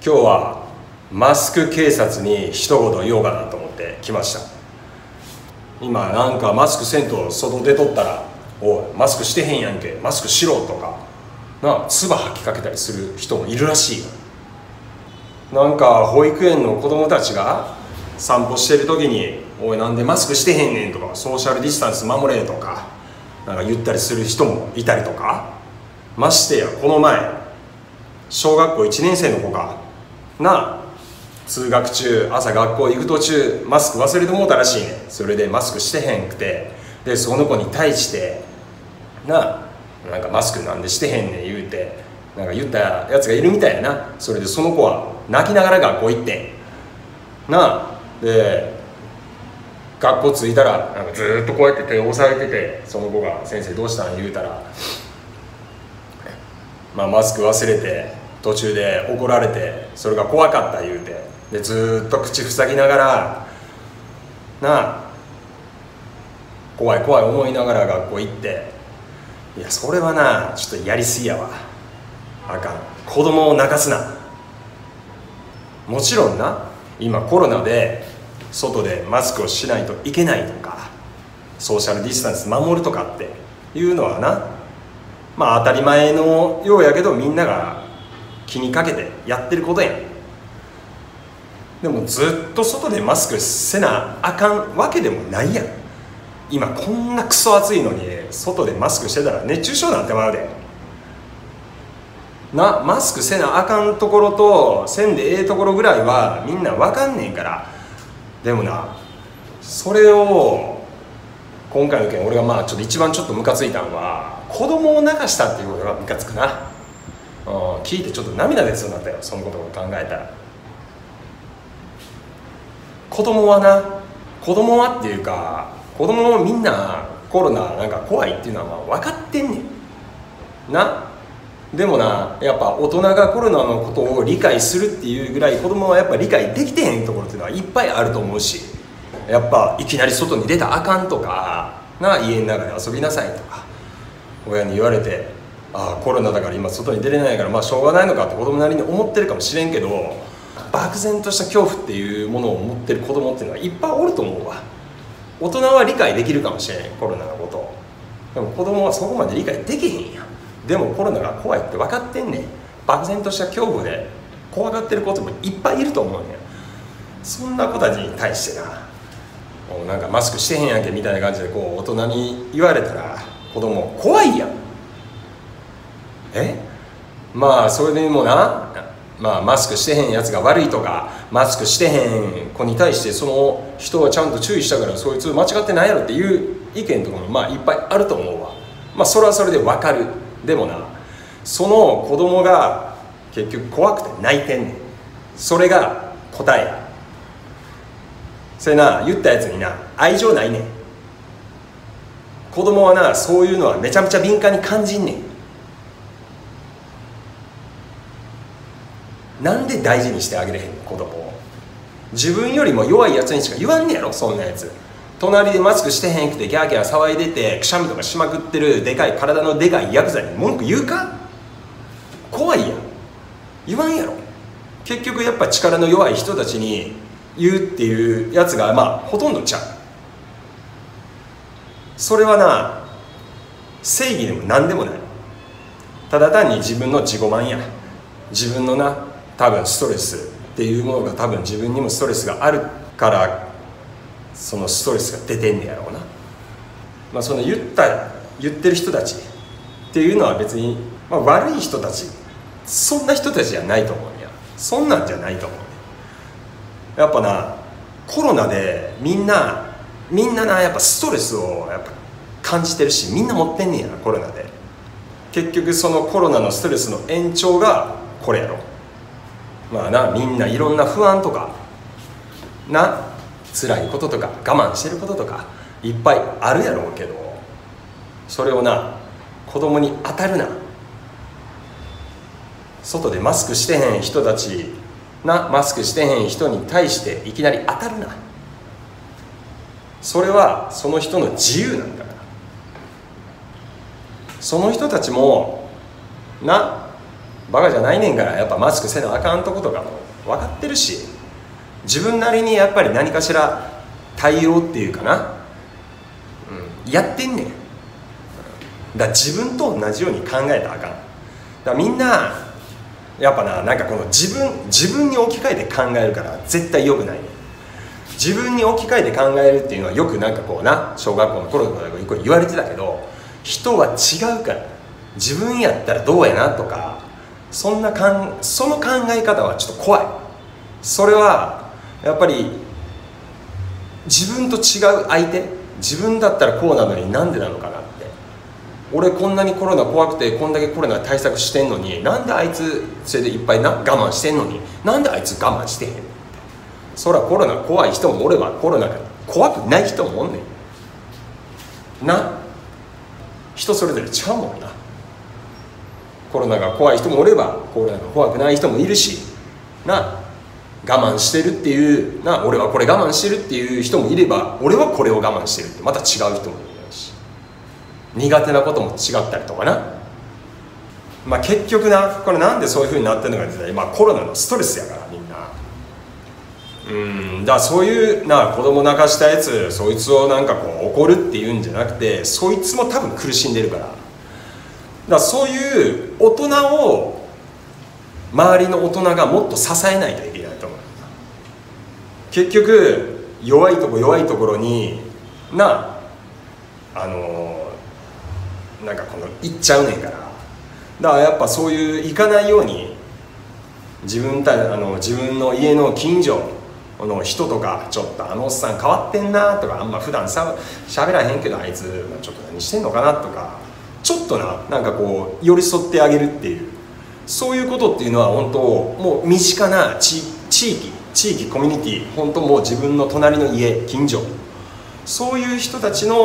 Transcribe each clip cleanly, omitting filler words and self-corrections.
今日はマスク警察に一言言おうかなと思って来ました。今なんかマスクせんと外出とったら「おいマスクしてへんやんけ、マスクしろ」とかな、唾吐きかけたりする人もいるらしいよ。なんか保育園の子供たちが散歩してる時に「おいなんでマスクしてへんねん」とか「ソーシャルディスタンス守れ」とかなんか言ったりする人もいたりとか、ましてやこの前小学校1年生の子がな、通学中朝学校行く途中マスク忘れてもうたらしいねん。それでマスクしてへんくて、でその子に対してなんかマスクなんでしてへんねん言うてなんか言ったやつがいるみたいやな。それでその子は泣きながら学校行ってんな。で学校着いたらなんかずーっとこうやって手を押さえてて、その子が「先生どうしたん?」言うたら「マスク忘れて途中で怒られてそれが怖かった」言うて、でずーっと口塞ぎながら怖い怖い思いながら学校行って、いやそれはなちょっとやりすぎやわ。あかん、子供を泣かすな。もちろんな今コロナで外でマスクをしないといけないとかソーシャルディスタンス守るとかっていうのはな、当たり前のようやけどみんなが気にかけてやってることやん。でもずっと外でマスクせなあかんわけでもないやん。今こんなクソ暑いのに外でマスクしてたら熱中症なんてまうでな。マスクせなあかんところとせんでええところぐらいはみんな分かんねんから。でもなそれを今回の件俺がちょっと一番ちょっとムカついたのは子供を泣かしたっていうことがムカつくな。聞いてちょっと涙出そうになったよ、そのことを考えたら。子供はっていうか子供もみんなコロナなんか怖いっていうのは分かってんねんな。でもなやっぱ大人がコロナのことを理解するっていうぐらい子供はやっぱ理解できてへんところっていうのはいっぱいあると思うし、やっぱいきなり外に出たらあかんとか家の中で遊びなさいとか親に言われて、コロナだから今外に出れないからしょうがないのかって子供なりに思ってるかもしれんけど、漠然とした恐怖っていうものを持ってる子供っていうのはいっぱいおると思うわ。大人は理解できるかもしれんコロナのことを。でも子供はそこまで理解できへんやん。でもコロナが怖いって分かってんねん。漠然とした恐怖で怖がってる子もいっぱいいると思うねん。そんな子たちに対してなんかマスクしてへんやんけみたいな感じで大人に言われたら子供怖いやん。それでもマスクしてへんやつが悪いとかマスクしてへん子に対してその人はちゃんと注意したからそいつ間違ってないやろっていう意見とかもいっぱいあると思うわ。それはそれで分かる。でもその子供が結局怖くて泣いてんねん。それが答えや。それ言ったやつに愛情ないねん。子供はそういうのはめちゃめちゃ敏感に感じんねん。なんで大事にしてあげれへんの子供を。自分よりも弱いやつにしか言わんねやろそんなやつ。隣でマスクしてへんくてギャーギャー騒いでてくしゃみとかしまくってる体のでかいヤクザに文句言うか。怖いやん。言わんやろ。結局やっぱ力の弱い人たちに言うっていうやつがほとんどちゃう。それは正義でも何でもない。ただ単に自分の自己満や。自分の多分ストレスっていうものが多分自分にもストレスがあるからそのストレスが出てんねやろうな。その言ってる人たちっていうのは別に、悪い人たちそんな人たちじゃないと思うんや。そんなんじゃないと思うね。やっぱコロナでみんなやっぱストレスをやっぱ感じてるしみんな持ってんねやコロナで。結局そのコロナのストレスの延長がこれやろ。みんないろんな不安とか辛いこととか我慢してることとかいっぱいあるやろうけど、それを子供に当たるな。外でマスクしてへん人たちマスクしてへん人に対していきなり当たるな。それはその人の自由なんだから。その人たちもバカじゃないねんから、やっぱマスクせなあかんとことかも分かってるし、自分なりにやっぱり何かしら対応っていうかな、やってんねん。だから自分と同じように考えたらあかん。だからみんなやっぱなんかこの自分に置き換えて考えるから絶対良くないね。自分に置き換えて考えるっていうのはよくなんかこうな、小学校の頃とか言われてたけど、人は違うから、自分やったらどうやなとか、その考え方はちょっと怖い。それはやっぱり自分と違う相手、自分だったらこうなのになんでなのかなって、俺こんなにコロナ怖くてこんだけコロナ対策してんのに、なんであいつそれでいっぱい我慢してんのになんであいつ我慢してへんのって。そらコロナ怖い人もおればコロナが怖くない人もおんねんな。人それぞれちゃうもんな。コロナが怖い人もおればコロナが怖くない人もいるしな。我慢してるっていうな、俺はこれ我慢してるっていう人もいれば、俺はこれを我慢してるってまた違う人もいるし、苦手なことも違ったりとかな。結局な、これなんでそういうふうになってるのかって言ったら、コロナのストレスやからみんな。だからそういう子供泣かしたやつ、そいつをなんかこう怒るっていうんじゃなくて、そいつも多分苦しんでるから。だからそういう大人を周りの大人がもっと支えないといけないと思う。結局弱いところになんかこの行っちゃうねんから。だからやっぱそういう行かないように、自分の家の近所の人とか、ちょっとおっさん変わってんなとか、あんま普段喋らへんけどあいつちょっと何してんのかなとか、ちょっとなんかこう寄り添ってあげるっていう、そういうことっていうのは本当もう身近な地域コミュニティ、本当もう自分の隣の家近所、そういう人たちに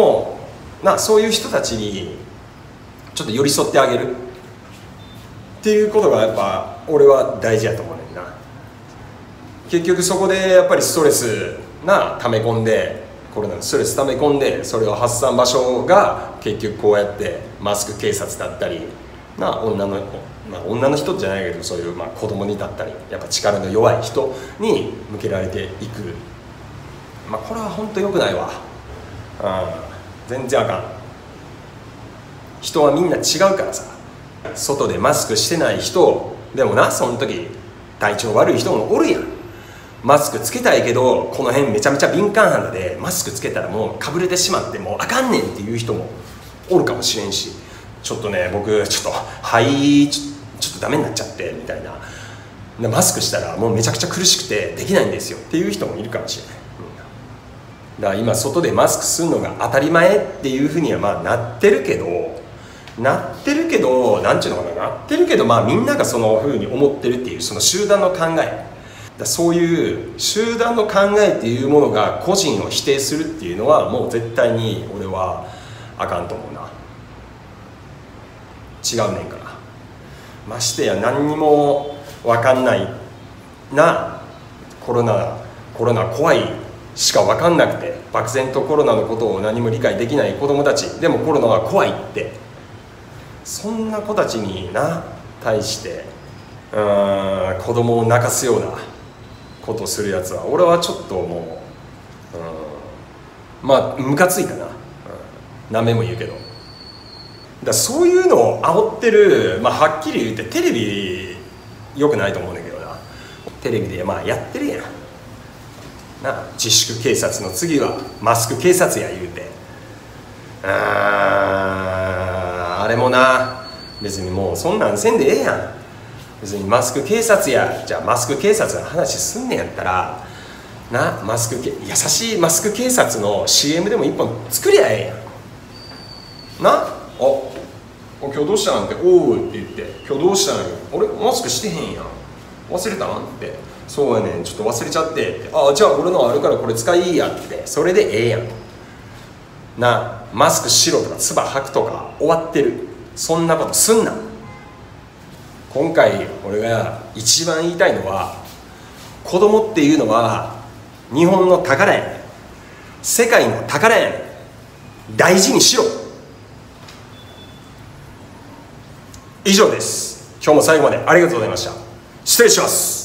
ちょっと寄り添ってあげるっていうことがやっぱ俺は大事やと思うねんな。結局そこでやっぱりストレス溜め込んで、コロナのストレス溜め込んで、それを発散場所が結局こうやってマスク警察だったり女の人じゃないけど、そういう子供にだったり、やっぱ力の弱い人に向けられていく。これは本当良くないわ。全然あかん。人はみんな違うからさ。外でマスクしてない人でもその時体調悪い人もおるやん。マスクつけたいけどこの辺めちゃめちゃ敏感肌で、マスクつけたらもうかぶれてしまってもうあかんねんっていう人もおるかもしれんし、ちょっと僕ちょっとちょっとダメになっちゃってみたいな、マスクしたらもうめちゃくちゃ苦しくてできないんですよっていう人もいるかもしれない。だから今外でマスクするのが当たり前っていうふうにはなってるけどなんちゅうのかな、なってるけどみんながそのふうに思ってるっていう、その集団の考え、そういう集団の考えっていうものが個人を否定するっていうのはもう絶対に俺はあかんと思うな。違うねんから。ましてや何にも分かんないコロナ怖いしか分かんなくて、漠然とコロナのことを何も理解できない子供たちでもコロナは怖いって、そんな子たちに対して子供を泣かすようなことをするやつは俺はちょっともうムカついたな。何べも言うけど、そういうのを煽ってる、はっきり言ってテレビ良くないと思うんだけどな。テレビでやってるやん自粛警察の次はマスク警察や言うて、あれも別にもうそんなんせんでええやん。別にマスク警察や、じゃあマスク警察の話すんねんやったら優しいマスク警察の CM でも一本作りゃええやん今日どうしたんって、おうって言って、今日どうしたんよ、俺マスクしてへんやん、忘れたんって、そうやねんちょっと忘れちゃってって、じゃあ俺のあるからこれ使いやって、それでええやんマスクしろとか唾吐くとか終わってる。そんなことすんな。今回俺が一番言いたいのは、子供っていうのは日本の宝やねん、世界の宝やねん、大事にしろ。以上です。 今日も最後までありがとうございました。失礼します。